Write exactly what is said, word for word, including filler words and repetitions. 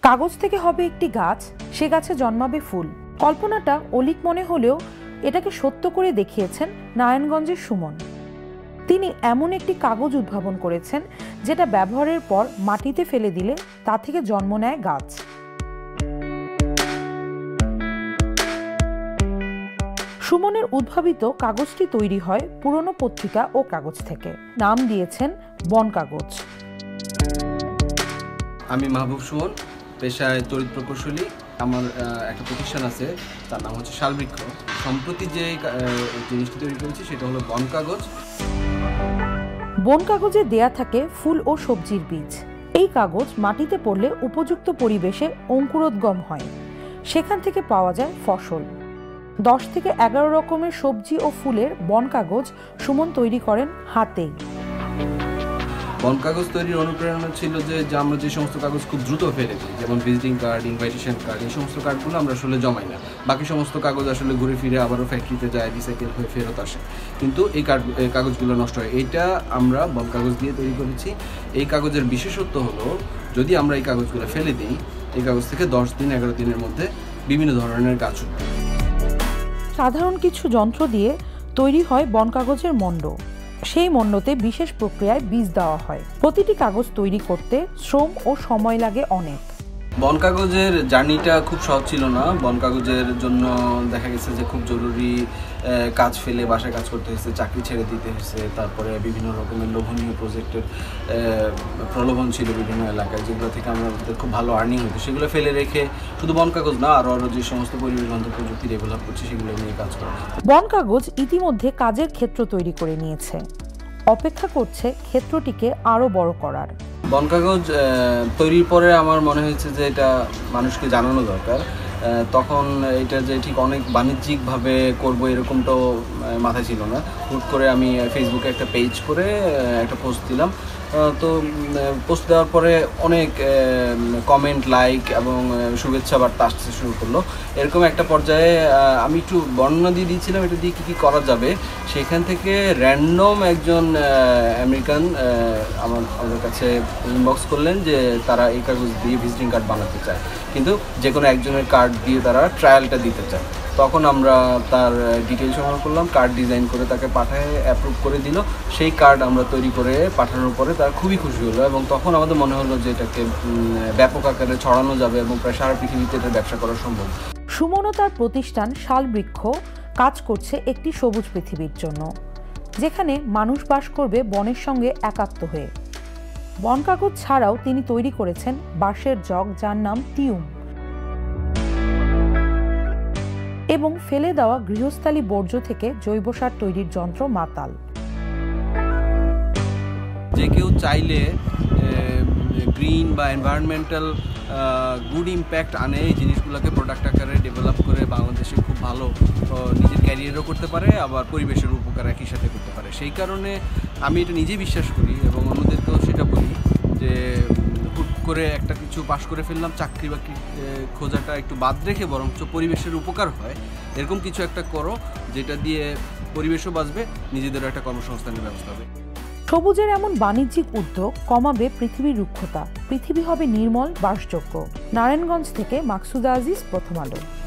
কাগজ থেকে হবে একটি গাছ, সে গাছে জন্মাবে ফুল। কল্পনাটা অলীক মনে হলেও এটাকে সত্য করে দেখিয়েছেন নারায়ণগঞ্জের সুমন। তিনি এমন একটি কাগজ উদ্ভাবন করেছেন যেটা ব্যবহারের পর মাটিতে ফেলে দিলে তা থেকে জন্ম নেয় গাছ। সুমনের উদ্ভাবিত কাগজটি তৈরি হয় পুরনো পত্রিকা ও কাগজ থেকে। নাম দিয়েছেন বন কাগজ। আমি মাহবুব সুমন, পেশায় তড়িৎ প্রকৌশলী। আমার একটা প্রতিষ্ঠান আছে, তার নাম হচ্ছে শালবৃক্ষ। সম্প্রতি যে জিনিসটি তৈরি করেছি সেটা হলো বন কাগজ। বন কাগজে দেয়া থাকে ফুল ও সবজির বীজ। এই কাগজ মাটিতে পড়লে উপযুক্ত পরিবেশে অঙ্কুরোদ্গম হয়, সেখান থেকে পাওয়া যায় ফসল। দশ থেকে এগারো রকমের সবজি ও ফুলের বন কাগজ সুমন তৈরি করেন হাতেই। বন কাগজ তৈরির অনুপ্রেরণা ছিল যে আমরা যে সমস্ত কাগজ খুব দ্রুত ফেলে দিই, যেমন ভিজিটিং কার্ড, ইনভাইটেশন কার্ড, এই সমস্ত কার্ডগুলো আমরা আসলে জমাই না। বাকি সমস্ত কাগজ আসলে ঘুরে ফিরে আবারও ফ্যাক্টরিতে যায়, রিসাইকেল হয়ে ফেরত আসে, কিন্তু এই কার্ড কাগজগুলো নষ্ট হয়। এইটা আমরা বন কাগজ দিয়ে তৈরি করেছি। এই কাগজের বিশেষত্ব হলো, যদি আমরা এই কাগজগুলো ফেলে দিই, এই কাগজ থেকে দশ দিন এগারো দিনের মধ্যে বিভিন্ন ধরনের গাছ উঠবে। সাধারণ কিছু যন্ত্র দিয়ে তৈরি হয় বন কাগজের মণ্ড। সেই মণ্ডতে বিশেষ প্রক্রিয়ায় বীজ দেওয়া হয়। প্রতিটি কাগজ তৈরি করতে শ্রম ও সময় লাগে অনেক। বন কাগজের জার্নিটা খুব সহজ ছিল না। বন কাগজের জন্য দেখা গেছে যে খুব জরুরি কাজ ফেলে বাসায় কাজ করতে হয়েছে, চাকরি ছেড়ে দিতে হয়েছে। তারপরে বিভিন্ন রকমের লোভনীয় প্রজেক্টের প্রলোভন ছিল বিভিন্ন এলাকায়, যেগুলো থেকে আমাদের খুব ভালো আর্নিং হতো। সেগুলো ফেলে রেখে শুধু বন কাগজ না, আরও আরও যে সমস্ত পরিবেশ বান্ধব প্রযুক্তি ডেভেলপ করছে সেগুলো নিয়ে কাজ করা। বন কাগজ ইতিমধ্যে কাজের ক্ষেত্র তৈরি করে নিয়েছে, অপেক্ষা করছে ক্ষেত্রটিকে আরও বড় করার। বন কাগজ তৈরির পরে আমার মনে হয়েছে যে এটা মানুষকে জানানো দরকার। তখন এটা যে ঠিক অনেক বাণিজ্যিকভাবে করব এরকমটাও মাথায় ছিল না। হুট করে আমি ফেসবুকে একটা পেজ করে একটা পোস্ট দিলাম। তো পোস্ট দেওয়ার পরে অনেক কমেন্ট, লাইক এবং শুভেচ্ছা বার্তা আসতে শুরু করলো। এরকম একটা পর্যায়ে আমি একটু বর্ণনা দিয়ে দিয়েছিলাম এটা দিয়ে কী কী করা যাবে। সেখান থেকে র্যান্ডম একজন আমেরিকান আমার আমাদের কাছে ইনবক্স করলেন যে তারা এই কাগজ দিয়ে ভিজিটিং কার্ড বানাতে চায়, কিন্তু যে কোনো একজনের কার্ড দিয়ে তারা ট্রায়ালটা দিতে চায়। তখন আমরা তার ডিটেল সংগ্রহ করলাম, কার্ড ডিজাইন করে তাকে পাঠায় অ্যাপ্রুভ করে দিল। সেই কার্ড আমরা তৈরি করে পাঠানোর পরে তারা খুবই খুশি হলো, এবং তখন আমাদের মনে হলো যে এটাকে ব্যাপক আকারে ছড়ানো যাবে এবং প্রায় সারা পৃথিবীতে এটা ব্যবসা করা সম্ভব। সুমন ও তার প্রতিষ্ঠান শালবৃক্ষ কাজ করছে একটি সবুজ পৃথিবীর জন্য, যেখানে মানুষ বাস করবে বনের সঙ্গে একাত্ম হয়ে। বন কাগজ ছাড়াও তিনি তৈরি করেছেন বাঁশের জগ, যার নাম টিউম, এবং ফেলে দেওয়া গৃহস্থালী বর্জ্য থেকে জৈব সার তৈরির যন্ত্র মাতাল। যে কেউ চাইলে গ্রিন বা এনভায়রনমেন্টাল গুড ইম্প্যাক্ট আনে এই জিনিসগুলোকে প্রোডাক্ট আকারে ডেভেলপ করে বাংলাদেশে খুব ভালো নিজের ক্যারিয়ারও করতে পারে, আবার পরিবেশের উপকার একই সাথে করতে পারে। সেই কারণে আমি এটা নিজেই বিশ্বাস করি এবং অন্যদেরকেও সেটা বলি যে হুট করে একটা কিছু পাশ করে ফেললাম, চাকরি বাকরি খোঁজাটা একটু বাদ রেখে বরঞ্চ পরিবেশের উপকার হয় এরকম কিছু একটা করো, যেটা দিয়ে পরিবেশও বাঁচবে, নিজেদেরও একটা কর্মসংস্থানের ব্যবস্থা হবে। সবুজের এমন বাণিজ্যিক উদ্যোগ কমাবে পৃথিবীর রুক্ষতা, পৃথিবী হবে নির্মল, বাসযোগ্য। নারায়ণগঞ্জ থেকে মাকসুদা আজিজ, প্রথম আলো।